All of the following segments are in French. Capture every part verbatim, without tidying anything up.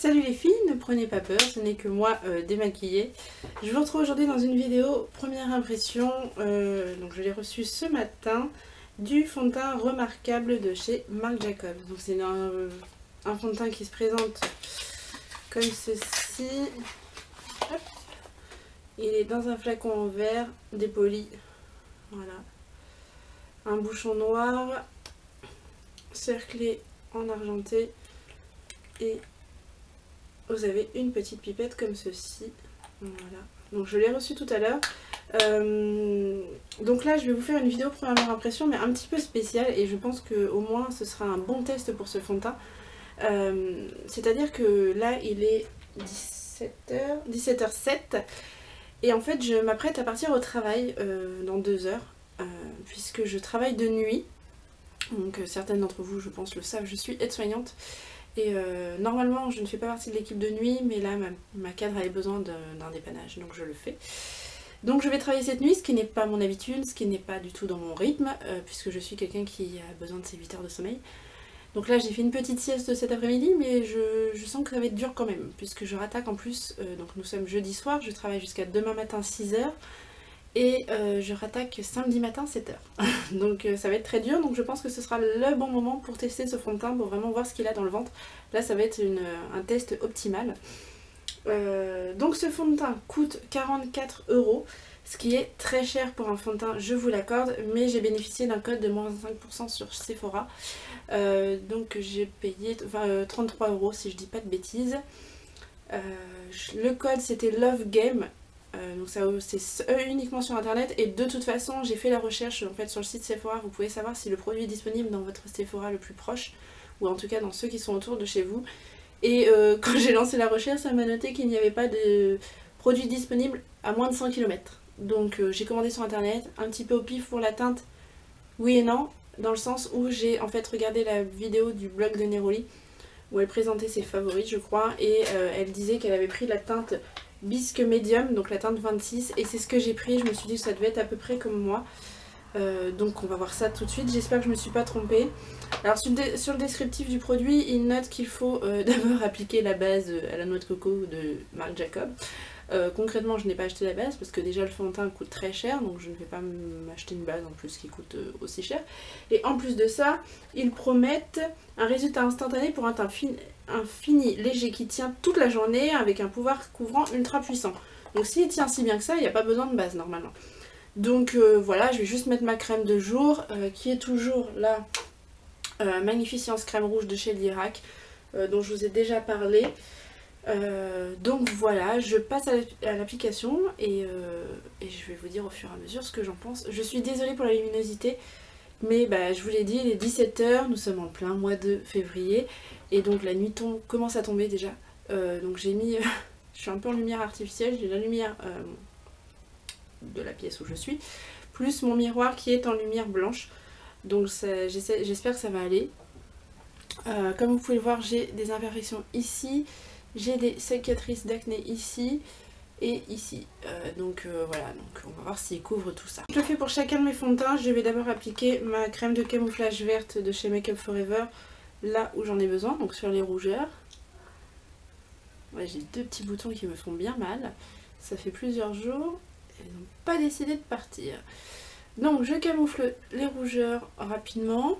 Salut les filles, ne prenez pas peur, ce n'est que moi euh, démaquillée. Je vous retrouve aujourd'hui dans une vidéo première impression, euh, donc je l'ai reçu ce matin, du fond de teint remarquable de chez Marc Jacobs. Donc c'est un, un fond de teint qui se présente comme ceci. Hop. Il est dans un flacon en verre, dépoli, voilà. Un bouchon noir, cerclé en argenté et vous avez une petite pipette comme ceci. Voilà. Donc je l'ai reçu tout à l'heure. Euh, donc là je vais vous faire une vidéo première impression mais un petit peu spéciale et je pense que au moins ce sera un bon test pour ce fond de teint. Euh, C'est à dire que là il est dix-sept heures, dix-sept heures sept et en fait je m'apprête à partir au travail euh, dans deux heures euh, puisque je travaille de nuit. Donc euh, certaines d'entre vous je pense le savent, je suis aide-soignante. Et euh, normalement je ne fais pas partie de l'équipe de nuit, mais là ma, ma cadre avait besoin d'un dépannage, donc je le fais. Donc je vais travailler cette nuit, ce qui n'est pas mon habitude, ce qui n'est pas du tout dans mon rythme, euh, puisque je suis quelqu'un qui a besoin de ses huit heures de sommeil. Donc là j'ai fait une petite sieste cet après-midi, mais je, je sens que ça va être dur quand même, puisque je rattaque en plus, euh, donc nous sommes jeudi soir, je travaille jusqu'à demain matin six heures. Et euh, je rattaque samedi matin sept heures. Donc euh, ça va être très dur, donc je pense que ce sera le bon moment pour tester ce fond de teint, pour vraiment voir ce qu'il a dans le ventre. Là ça va être une, un test optimal. Euh, donc ce fond de teint coûte quarante-quatre euros, ce qui est très cher pour un fond de teint, je vous l'accorde, mais j'ai bénéficié d'un code de moins cinq pour cent sur Sephora. Euh, donc j'ai payé enfin, euh, trente-trois euros si je dis pas de bêtises. Euh, le code c'était Love Game. Euh, donc c'est uniquement sur internet et de toute façon j'ai fait la recherche en fait sur le site Sephora, vous pouvez savoir si le produit est disponible dans votre Sephora le plus proche ou en tout cas dans ceux qui sont autour de chez vous. Et euh, quand j'ai lancé la recherche ça m'a noté qu'il n'y avait pas de produit disponible à moins de cent kilomètres. Donc euh, j'ai commandé sur internet, un petit peu au pif pour la teinte, oui et non, dans le sens où j'ai en fait regardé la vidéo du blog de Neroli où elle présentait ses favoris je crois et euh, elle disait qu'elle avait pris la teinte Bisque Medium, donc la teinte vingt-six, et c'est ce que j'ai pris. Je me suis dit que ça devait être à peu près comme moi. Euh, donc on va voir ça tout de suite, j'espère que je ne me suis pas trompée. Alors sur le, sur le descriptif du produit, il note qu'il faut euh, d'abord appliquer la base à la noix de coco de Marc Jacobs. Euh, concrètement je n'ai pas acheté la base parce que déjà le fond de teint coûte très cher, donc je ne vais pas m'acheter une base en plus qui coûte euh, aussi cher. Et en plus de ça, ils promettent un résultat instantané pour un teint fin, un fini léger qui tient toute la journée avec un pouvoir couvrant ultra puissant. Donc s'il tient si bien que ça, il n'y a pas besoin de base normalement. Donc euh, voilà, je vais juste mettre ma crème de jour euh, qui est toujours la euh, Magnificence crème rouge de chez Lirac euh, dont je vous ai déjà parlé. Euh, donc voilà, je passe à l'application et, euh, et je vais vous dire au fur et à mesure ce que j'en pense. Je suis désolée pour la luminosité, mais bah, je vous l'ai dit, il est dix-sept heures, nous sommes en plein mois de février et donc la nuit tombe, commence à tomber déjà. Euh, donc j'ai mis, je suis un peu en lumière artificielle, j'ai la lumière euh, de la pièce où je suis, plus mon miroir qui est en lumière blanche. Donc j'espère que ça va aller. Euh, comme vous pouvez le voir, j'ai des imperfections ici. J'ai des cicatrices d'acné ici et ici. Euh, donc euh, voilà, donc on va voir s'il couvre tout ça. Je le fais pour chacun de mes fonds de teint. Je vais d'abord appliquer ma crème de camouflage verte de chez Make Up Forever, là où j'en ai besoin, donc sur les rougeurs. Ouais, j'ai deux petits boutons qui me font bien mal. Ça fait plusieurs jours et ils n'ont pas décidé de partir. Donc je camoufle les rougeurs rapidement.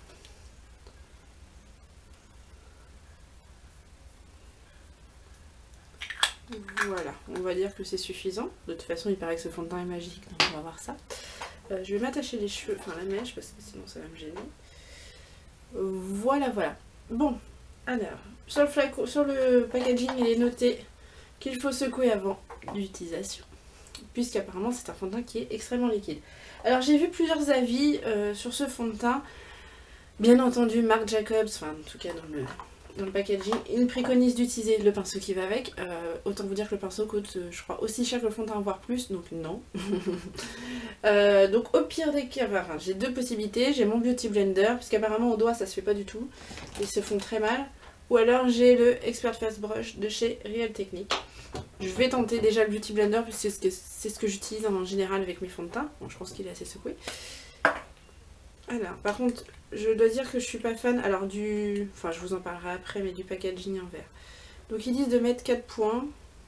Voilà, on va dire que c'est suffisant. De toute façon, il paraît que ce fond de teint est magique, donc on va voir ça. Euh, je vais m'attacher les cheveux, enfin la mèche, parce que sinon ça va me gêner. Voilà, voilà. Bon, alors, sur le, flacon, sur le packaging, il est noté qu'il faut secouer avant l'utilisation, puisqu'apparemment c'est un fond de teint qui est extrêmement liquide. Alors j'ai vu plusieurs avis euh, sur ce fond de teint. Bien entendu, Marc Jacobs, enfin en tout cas dans le... dans le packaging, il préconise d'utiliser le pinceau qui va avec. Euh, autant vous dire que le pinceau coûte, euh, je crois, aussi cher que le fond de teint, voire plus, donc non. euh, donc au pire des cas, enfin, j'ai deux possibilités. J'ai mon Beauty Blender, puisqu'apparemment au doigt ça se fait pas du tout, ils se font très mal. Ou alors j'ai le Expert Fast Brush de chez Real Technique. Je vais tenter déjà le Beauty Blender, puisque c'est ce que, c'est ce que j'utilise en général avec mes fonds de teint. Bon, je pense qu'il est assez secoué. Alors, par contre, je dois dire que je suis pas fan, alors du... Enfin, je vous en parlerai après, mais du packaging en verre. Donc ils disent de mettre quatre points.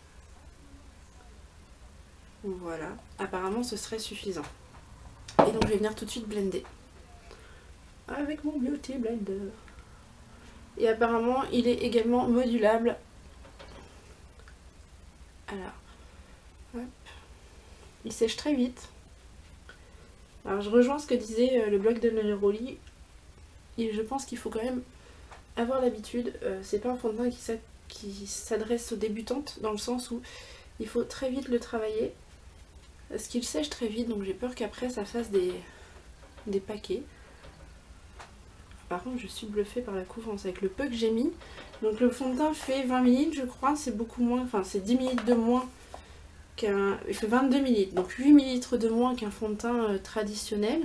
Voilà, apparemment ce serait suffisant. Et donc je vais venir tout de suite blender. Avec mon Beauty Blender. Et apparemment il est également modulable. Alors, hop. Il sèche très vite. Alors je rejoins ce que disait le blog de Neroli. Et je pense qu'il faut quand même avoir l'habitude. Euh, c'est pas un fond de teint qui s'adresse aux débutantes, dans le sens où il faut très vite le travailler. Parce qu'il sèche très vite, donc j'ai peur qu'après ça fasse des, des paquets. Par contre je suis bluffée par la couvrance avec le peu que j'ai mis. Donc le fond de teint fait vingt millilitres je crois, c'est beaucoup moins, enfin c'est dix millilitres de moins qu'un... Il fait vingt-deux millilitres, donc huit millilitres de moins qu'un fond de teint euh, traditionnel.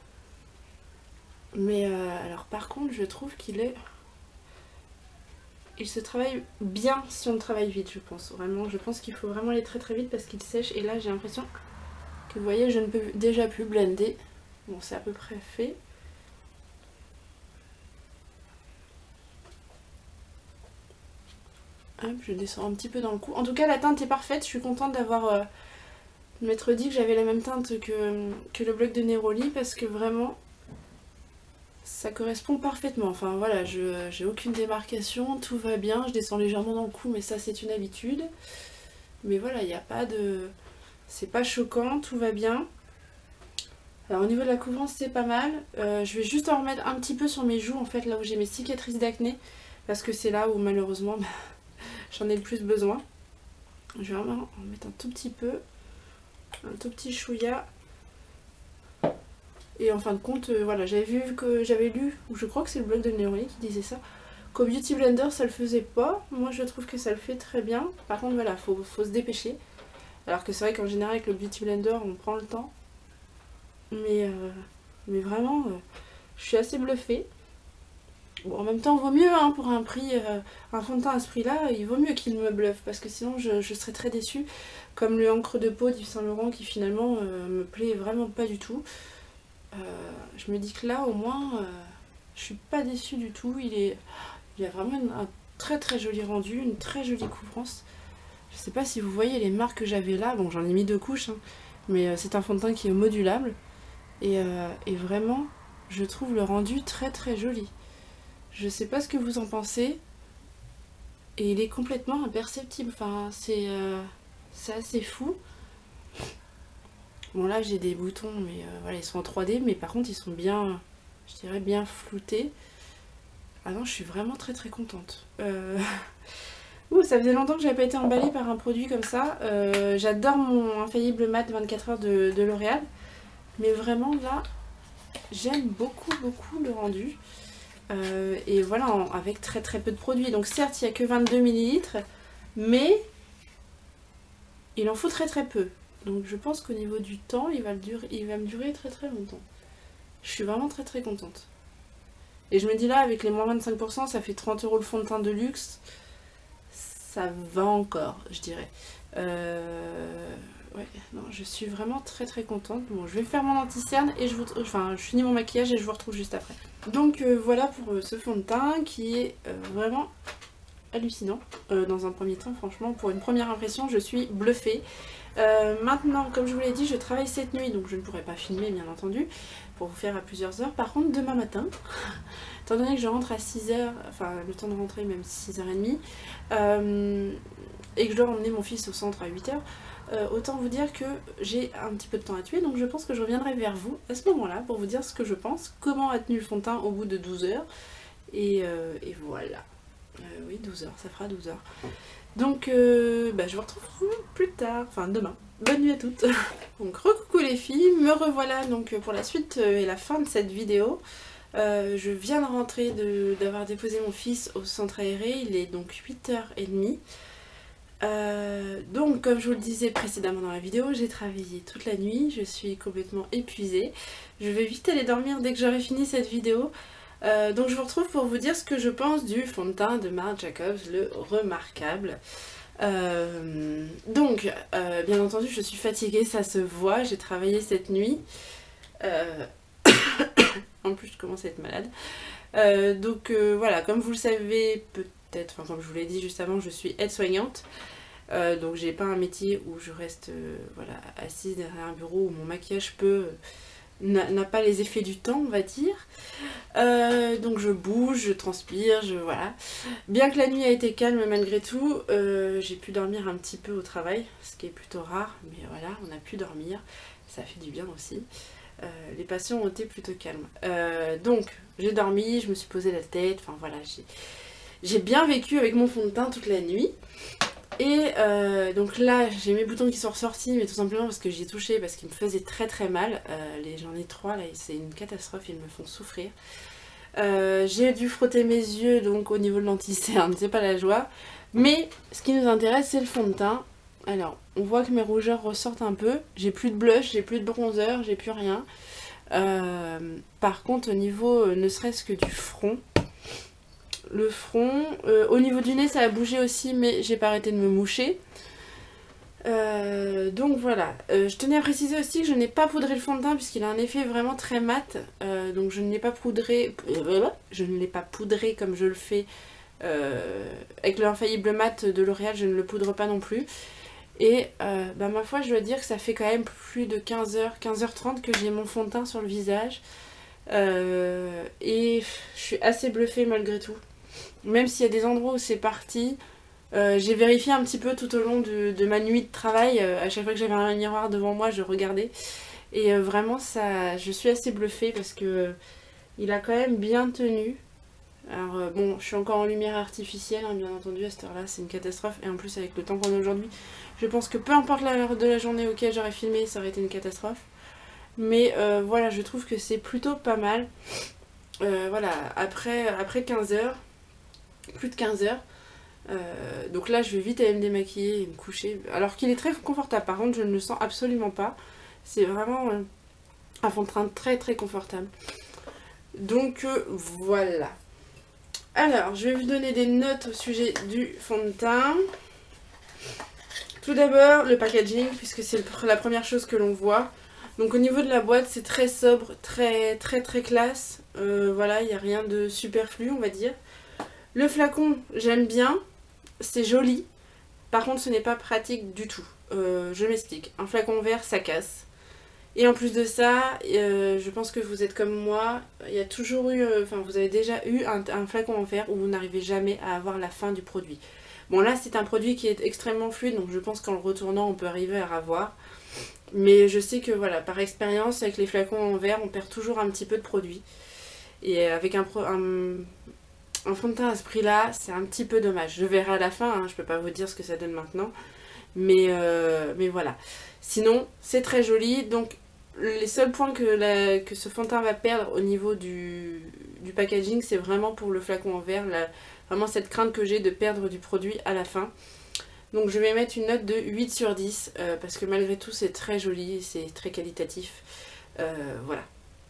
Mais euh, alors par contre je trouve qu'il est... Il se travaille bien si on le travaille vite, je pense. Vraiment, je pense qu'il faut vraiment aller très très vite parce qu'il sèche. Et là j'ai l'impression que vous voyez, je ne peux déjà plus blender. Bon, c'est à peu près fait. Hop, je descends un petit peu dans le cou. En tout cas, la teinte est parfaite. Je suis contente d'avoir euh, m'être dit que j'avais la même teinte que, que le blog de Neroli parce que vraiment, ça correspond parfaitement. Enfin voilà, je j'ai aucune démarcation, tout va bien. Je descends légèrement dans le cou, mais ça c'est une habitude. Mais voilà, il n'y a pas de... C'est pas choquant, tout va bien. Alors au niveau de la couvrance, c'est pas mal. Euh, je vais juste en remettre un petit peu sur mes joues, en fait, là où j'ai mes cicatrices d'acné. Parce que c'est là où malheureusement... j'en ai le plus besoin. Je vais vraiment en mettre un tout petit peu, un tout petit chouïa. Et en fin de compte, euh, voilà, j'avais vu que j'avais lu, ou je crois que c'est le blog de Neroli qui disait ça, qu'au Beauty Blender ça le faisait pas. Moi je trouve que ça le fait très bien. Par contre voilà, faut, faut se dépêcher. Alors que c'est vrai qu'en général avec le Beauty Blender on prend le temps. Mais, euh, mais vraiment, euh, je suis assez bluffée. Bon, en même temps, vaut mieux hein, pour un prix, euh, un fond de teint à ce prix-là, il vaut mieux qu'il me bluffe parce que sinon je, je serais très déçue. Comme le encre de peau d'Yves Saint Laurent qui finalement euh, me plaît vraiment pas du tout. Euh, je me dis que là au moins, euh, je suis pas déçue du tout. Il est, il a vraiment une, un très très joli rendu, une très jolie couvrance. Je sais pas si vous voyez les marques que j'avais là. Bon, j'en ai mis deux couches, hein, mais euh, c'est un fond de teint qui est modulable et, euh, et vraiment, je trouve le rendu très très joli. Je sais pas ce que vous en pensez. Et il est complètement imperceptible. Enfin, c'est euh, c'est assez fou. Bon, là, j'ai des boutons, mais euh, voilà, ils sont en trois D. Mais par contre, ils sont bien, je dirais, bien floutés. Ah non, je suis vraiment très très contente. Euh... Ouh, ça faisait longtemps que j'avais pas été emballée par un produit comme ça. Euh, J'adore mon Infaillible Mat vingt-quatre heures de, de L'Oréal. Mais vraiment, là, j'aime beaucoup beaucoup le rendu. Euh, et voilà, en, avec très très peu de produits. Donc certes, il n'y a que vingt-deux millilitres, mais il en faut très très peu. Donc je pense qu'au niveau du temps, il va, le durer, il va me durer très très longtemps. Je suis vraiment très très contente. Et je me dis là, avec les moins vingt-cinq pour cent, ça fait trente euros le fond de teint de luxe. Ça va encore, je dirais. Euh... Ouais, non, je suis vraiment très très contente. Bon, je vais faire mon anti-cerne et je vous... Enfin, je finis mon maquillage et je vous retrouve juste après. Donc euh, voilà pour euh, ce fond de teint qui est euh, vraiment hallucinant. Euh, dans un premier temps, franchement, pour une première impression, je suis bluffée. Euh, maintenant, comme je vous l'ai dit, je travaille cette nuit, donc je ne pourrai pas filmer, bien entendu, pour vous faire à plusieurs heures. Par contre, demain matin, étant donné que je rentre à six heures, enfin le temps de rentrer même six heures trente, euh, et que je dois emmener mon fils au centre à huit heures, Euh, autant vous dire que j'ai un petit peu de temps à tuer, donc je pense que je reviendrai vers vous à ce moment-là pour vous dire ce que je pense, comment a tenu le fond de teint au bout de douze heures, et, euh, et voilà. Euh, oui, douze heures, ça fera douze heures. Donc euh, bah, je vous retrouve plus tard, enfin demain. Bonne nuit à toutes. Donc recoucou les filles, me revoilà donc pour la suite et la fin de cette vidéo. Euh, je viens de rentrer d'avoir déposé mon fils au centre aéré, il est donc huit heures trente. Euh, donc comme je vous le disais précédemment dans la vidéo, j'ai travaillé toute la nuit, je suis complètement épuisée. Je vais vite aller dormir dès que j'aurai fini cette vidéo. Euh, donc je vous retrouve pour vous dire ce que je pense du fond de teint de Marc Jacobs, le Remarkable. Euh, donc euh, bien entendu je suis fatiguée, ça se voit, j'ai travaillé cette nuit. Euh... en plus je commence à être malade. Euh, donc euh, voilà, comme vous le savez peut-être, tête. Enfin, comme je vous l'ai dit juste avant, je suis aide-soignante. Euh, donc j'ai pas un métier où je reste euh, voilà, assise derrière un bureau où mon maquillage peut n'a pas les effets du temps, on va dire. Euh, donc je bouge, je transpire, je voilà. Bien que la nuit a été calme malgré tout, euh, j'ai pu dormir un petit peu au travail, ce qui est plutôt rare, mais voilà, on a pu dormir, ça fait du bien aussi. Euh, les patients ont été plutôt calmes. Euh, donc j'ai dormi, je me suis posé la tête, enfin voilà, j'ai bien vécu avec mon fond de teint toute la nuit. Et euh, donc là j'ai mes boutons qui sont ressortis, mais tout simplement parce que j'y ai touché, parce qu'ils me faisaient très très mal. Euh, J'en ai trois là, c'est une catastrophe, ils me font souffrir. Euh, j'ai dû frotter mes yeux donc au niveau de l'anti-cerne, c'est pas la joie. Mais ce qui nous intéresse c'est le fond de teint. Alors on voit que mes rougeurs ressortent un peu, j'ai plus de blush, j'ai plus de bronzer, j'ai plus rien. Euh, par contre au niveau euh, ne serait-ce que du front, le front, euh, au niveau du nez ça a bougé aussi, mais j'ai pas arrêté de me moucher. Euh, donc voilà, euh, je tenais à préciser aussi que je n'ai pas poudré le fond de teint puisqu'il a un effet vraiment très mat, euh, donc je ne l'ai pas poudré, je ne l'ai pas poudré comme je le fais euh, avec l'infaillible mat de L'Oréal, je ne le poudre pas non plus. Et euh, bah, ma foi je dois dire que ça fait quand même plus de quinze heures, quinze heures trente que j'ai mon fond de teint sur le visage, euh, et je suis assez bluffée malgré tout. Même s'il y a des endroits où c'est parti, euh, j'ai vérifié un petit peu tout au long de, de ma nuit de travail. Euh, à chaque fois que j'avais un miroir devant moi, je regardais. Et euh, vraiment, ça, je suis assez bluffée parce que euh, il a quand même bien tenu. Alors euh, bon, je suis encore en lumière artificielle, hein, bien entendu, à cette heure-là, c'est une catastrophe. Et en plus, avec le temps qu'on a aujourd'hui, je pense que peu importe l'heure de la journée auquel j'aurais filmé, ça aurait été une catastrophe. Mais euh, voilà, je trouve que c'est plutôt pas mal. Euh, voilà, après, après quinze heures, plus de quinze heures, euh, donc là je vais vite aller me démaquiller et me coucher, alors qu'il est très confortable, par contre je ne le sens absolument pas, c'est vraiment euh, un fond de teint très très confortable. Donc euh, voilà. Alors je vais vous donner des notes au sujet du fond de teint. Tout d'abord le packaging, puisque c'est la première chose que l'on voit. Donc au niveau de la boîte c'est très sobre, très très très classe, euh, voilà, il n'y a rien de superflu on va dire. Le flacon, j'aime bien, c'est joli, par contre ce n'est pas pratique du tout. Euh, je m'explique, un flacon vert ça casse. Et en plus de ça, euh, je pense que vous êtes comme moi, il y a toujours eu, euh, enfin vous avez déjà eu un, un flacon en verre où vous n'arrivez jamais à avoir la fin du produit. Bon là c'est un produit qui est extrêmement fluide, donc je pense qu'en le retournant on peut arriver à avoir. Mais je sais que voilà, par expérience avec les flacons en verre on perd toujours un petit peu de produit. Et avec un... un Un fond de teint à ce prix là, c'est un petit peu dommage. Je verrai à la fin, hein, je peux pas vous dire ce que ça donne maintenant. Mais, euh, mais voilà. Sinon, c'est très joli. Donc, les seuls points que, la, que ce fond de teint va perdre au niveau du, du packaging, c'est vraiment pour le flacon en verre. La, vraiment cette crainte que j'ai de perdre du produit à la fin. Donc, je vais mettre une note de huit sur dix. Euh, parce que malgré tout, c'est très joli, c'est très qualitatif. Euh, voilà.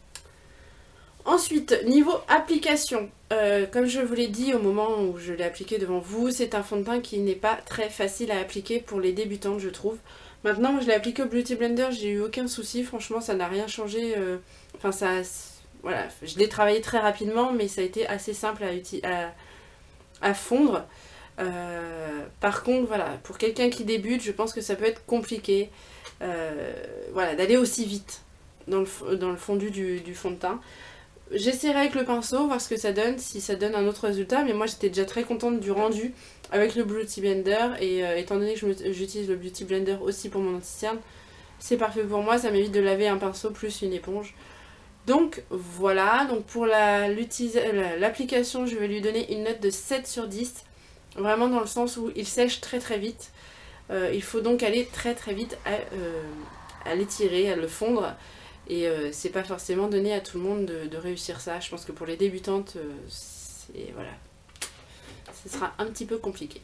Ensuite, niveau application, euh, comme je vous l'ai dit au moment où je l'ai appliqué devant vous, c'est un fond de teint qui n'est pas très facile à appliquer pour les débutantes, je trouve. Maintenant, je l'ai appliqué au Beauty Blender, j'ai eu aucun souci, franchement, ça n'a rien changé. Euh, enfin, ça, voilà, je l'ai travaillé très rapidement, mais ça a été assez simple à, à, à fondre. Euh, par contre, voilà, pour quelqu'un qui débute, je pense que ça peut être compliqué, euh, voilà, d'aller aussi vite dans le, dans le fondu du, du fond de teint. J'essaierai avec le pinceau, voir ce que ça donne, si ça donne un autre résultat, mais moi j'étais déjà très contente du rendu avec le Beauty Blender, et euh, étant donné que j'utilise le Beauty Blender aussi pour mon anti-cerne, c'est parfait pour moi, ça m'évite de laver un pinceau plus une éponge. Donc voilà, donc pour l'application, la, je vais lui donner une note de sept sur dix, vraiment dans le sens où il sèche très très vite, euh, il faut donc aller très très vite à, euh, à l'étirer, à le fondre. Et euh, c'est pas forcément donné à tout le monde de, de réussir ça. Je pense que pour les débutantes, euh, c'est voilà, ce sera un petit peu compliqué.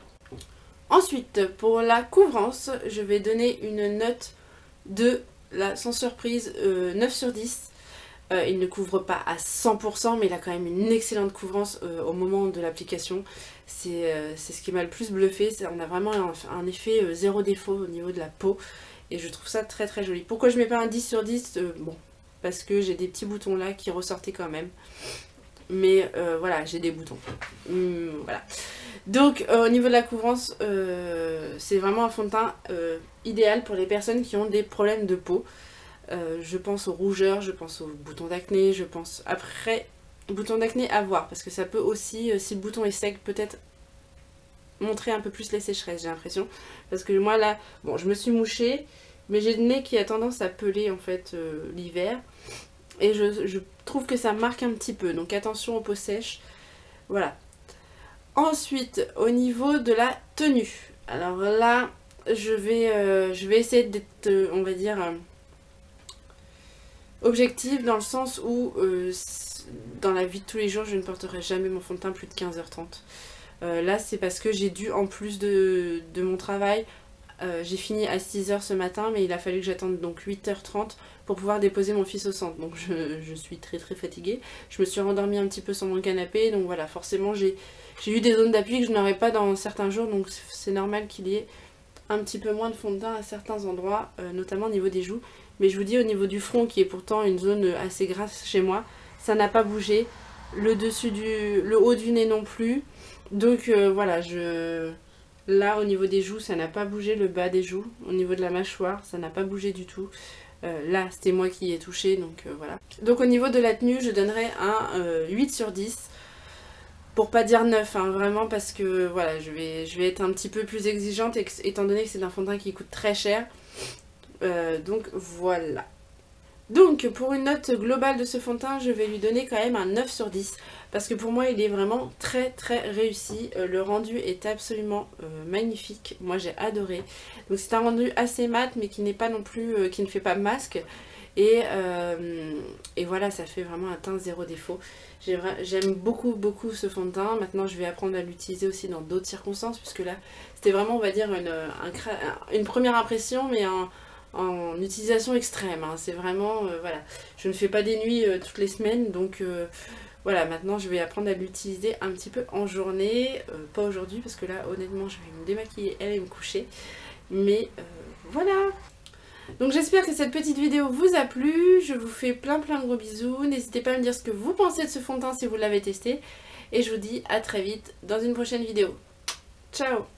Ensuite, pour la couvrance, je vais donner une note de, là, sans surprise, euh, neuf sur dix. Euh, il ne couvre pas à cent pour cent, mais il a quand même une excellente couvrance euh, au moment de l'application. C'est euh, ce qui m'a le plus bluffé. On a vraiment un, un effet euh, zéro défaut au niveau de la peau. Et je trouve ça très très joli. Pourquoi je mets pas un dix sur dix? euh, Bon, parce que j'ai des petits boutons là qui ressortaient quand même. mais euh, voilà, j'ai des boutons. Hum, voilà. Donc euh, au niveau de la couvrance, euh, c'est vraiment un fond de teint euh, idéal pour les personnes qui ont des problèmes de peau. Euh, je pense aux rougeurs, je pense aux boutons d'acné, je pense... Après, boutons d'acné à voir, parce que ça peut aussi, euh, si le bouton est sec, peut-être montrer un peu plus les sécheresses, j'ai l'impression. Parce que moi là, bon, je me suis mouchée, mais j'ai le nez qui a tendance à peler en fait euh, l'hiver. Et je, je trouve que ça marque un petit peu, donc attention aux peaux sèches. Voilà. Ensuite, au niveau de la tenue. Alors là, je vais, euh, je vais essayer d'être, euh, on va dire, euh, objective dans le sens où, euh, dans la vie de tous les jours, je ne porterai jamais mon fond de teint plus de quinze heures trente. Euh, là, c'est parce que j'ai dû, en plus de, de mon travail, euh, j'ai fini à six heures ce matin, mais il a fallu que j'attende donc huit heures trente pour pouvoir déposer mon fils au centre. Donc je, je suis très très fatiguée. Je me suis rendormie un petit peu sur mon canapé, donc voilà, forcément j'ai eu des zones d'appui que je n'aurais pas dans certains jours, donc c'est normal qu'il y ait un petit peu moins de fond de teint à certains endroits, euh, notamment au niveau des joues. Mais je vous dis, au niveau du front, qui est pourtant une zone assez grasse chez moi, ça n'a pas bougé. Le dessus du... le haut du nez non plus. Donc euh, voilà, je... là au niveau des joues, ça n'a pas bougé, le bas des joues. Au niveau de la mâchoire, ça n'a pas bougé du tout. Euh, là, c'était moi qui ai touché, donc euh, voilà. Donc au niveau de la tenue, je donnerais un euh, huit sur dix. Pour pas dire neuf, hein, vraiment, parce que voilà, je vais, je vais être un petit peu plus exigeante, étant donné que c'est un fond de teint qui coûte très cher. Euh, donc voilà. Donc pour une note globale de ce fond de teint, je vais lui donner quand même un neuf sur dix. Parce que pour moi, il est vraiment très très réussi. Euh, le rendu est absolument euh, magnifique. Moi, j'ai adoré. Donc c'est un rendu assez mat, mais qui n'est pas non plus, euh, qui ne fait pas masque. Et, euh, et voilà, ça fait vraiment un teint zéro défaut. J'aime beaucoup beaucoup ce fond de teint. Maintenant, je vais apprendre à l'utiliser aussi dans d'autres circonstances. Puisque là, c'était vraiment, on va dire, une, un, une première impression, mais en... en utilisation extrême, hein. C'est vraiment, euh, voilà, je ne fais pas des nuits euh, toutes les semaines, donc euh, voilà, maintenant je vais apprendre à l'utiliser un petit peu en journée, euh, pas aujourd'hui parce que là honnêtement je vais me démaquiller et aller me coucher, mais euh, voilà. Donc j'espère que cette petite vidéo vous a plu, je vous fais plein plein de gros bisous, n'hésitez pas à me dire ce que vous pensez de ce fond de teint si vous l'avez testé, et je vous dis à très vite dans une prochaine vidéo. Ciao!